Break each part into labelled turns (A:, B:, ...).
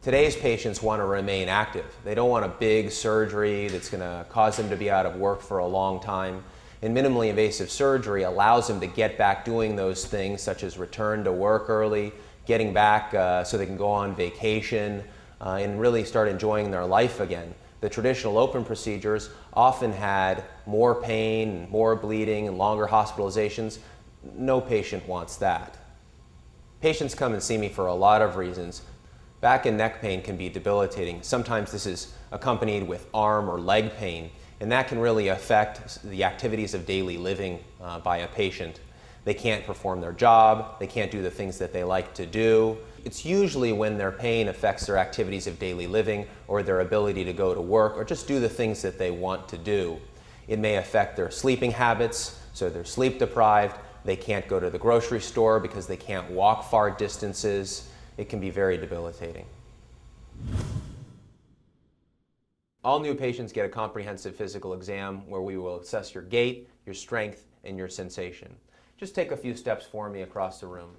A: Today's patients want to remain active. They don't want a big surgery that's going to cause them to be out of work for a long time. And minimally invasive surgery allows them to get back doing those things, such as return to work early, getting back so they can go on vacation and really start enjoying their life again. The traditional open procedures often had more pain, more bleeding, and longer hospitalizations. No patient wants that. Patients come and see me for a lot of reasons. Back and neck pain can be debilitating. Sometimes this is accompanied with arm or leg pain, and that can really affect the activities of daily living by a patient. They can't perform their job, they can't do the things that they like to do. It's usually when their pain affects their activities of daily living or their ability to go to work or just do the things that they want to do. It may affect their sleeping habits, so they're sleep deprived, they can't go to the grocery store because they can't walk far distances. It can be very debilitating. All new patients get a comprehensive physical exam where we will assess your gait, your strength, and your sensation. Just take a few steps for me across the room.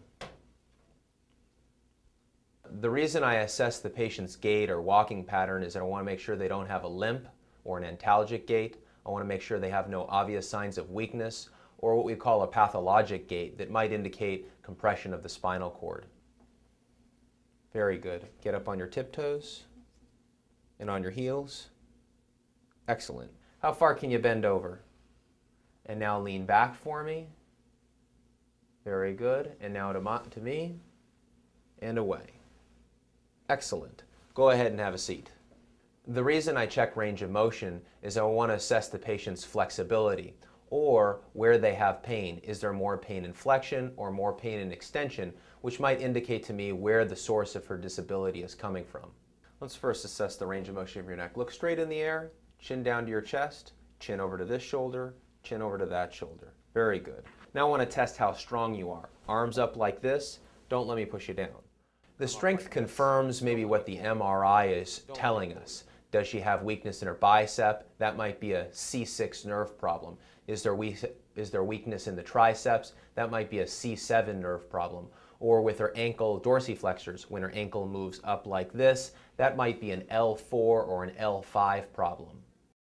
A: The reason I assess the patient's gait or walking pattern is that I want to make sure they don't have a limp or an antalgic gait. I want to make sure they have no obvious signs of weakness or what we call a pathologic gait that might indicate compression of the spinal cord. Very good. Get up on your tiptoes and on your heels. Excellent. How far can you bend over? And now lean back for me. Very good. And now to me and away. Excellent. Go ahead and have a seat. The reason I check range of motion is I want to assess the patient's flexibility or where they have pain. Is there more pain in flexion or more pain in extension, which might indicate to me where the source of her disability is coming from. Let's first assess the range of motion of your neck. Look straight in the air, chin down to your chest, chin over to this shoulder, chin over to that shoulder. Very good. Now I want to test how strong you are. Arms up like this. Don't let me push you down. The strength confirms maybe what the MRI is telling us. Does she have weakness in her bicep? That might be a C6 nerve problem. Is there weakness in the triceps? That might be a C7 nerve problem. Or with her ankle dorsiflexors, when her ankle moves up like this, that might be an L4 or an L5 problem.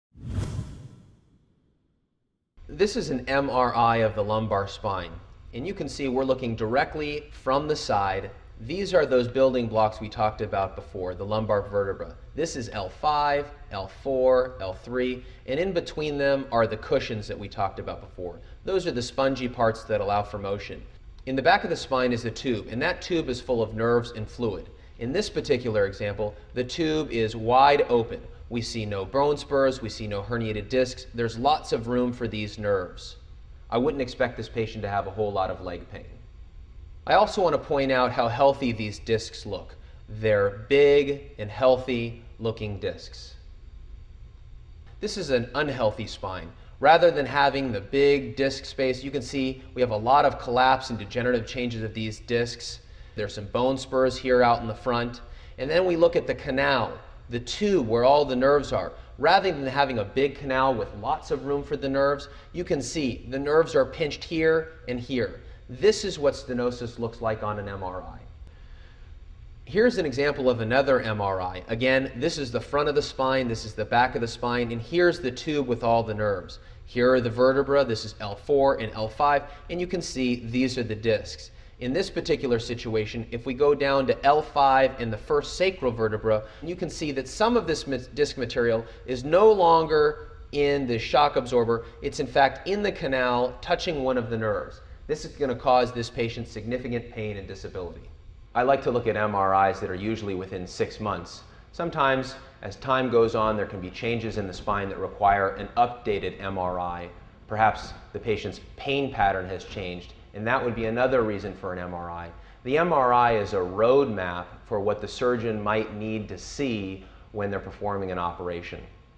A: This is an MRI of the lumbar spine, and you can see we're looking directly from the side. These are those building blocks we talked about before, the lumbar vertebra. This is L5, L4, L3, and in between them are the cushions that we talked about before. Those are the spongy parts that allow for motion. In the back of the spine is the tube, and that tube is full of nerves and fluid. In this particular example, the tube is wide open. We see no bone spurs, we see no herniated discs. There's lots of room for these nerves. I wouldn't expect this patient to have a whole lot of leg pain. I also want to point out how healthy these discs look. They're big and healthy looking discs. This is an unhealthy spine. Rather than having the big disc space, you can see we have a lot of collapse and degenerative changes of these discs. There's some bone spurs here out in the front. And then we look at the canal, the tube where all the nerves are. Rather than having a big canal with lots of room for the nerves, you can see the nerves are pinched here and here. This is what stenosis looks like on an MRI. Here's an example of another MRI. Again, this is the front of the spine, this is the back of the spine, and here's the tube with all the nerves. Here are the vertebrae, this is L4 and L5, and you can see these are the discs. In this particular situation, if we go down to L5 and the first sacral vertebra, you can see that some of this disc material is no longer in the shock absorber. It's in fact in the canal touching one of the nerves. This is going to cause this patient significant pain and disability. I like to look at MRIs that are usually within 6 months. Sometimes, as time goes on, there can be changes in the spine that require an updated MRI. Perhaps the patient's pain pattern has changed, and that would be another reason for an MRI. The MRI is a roadmap for what the surgeon might need to see when they're performing an operation.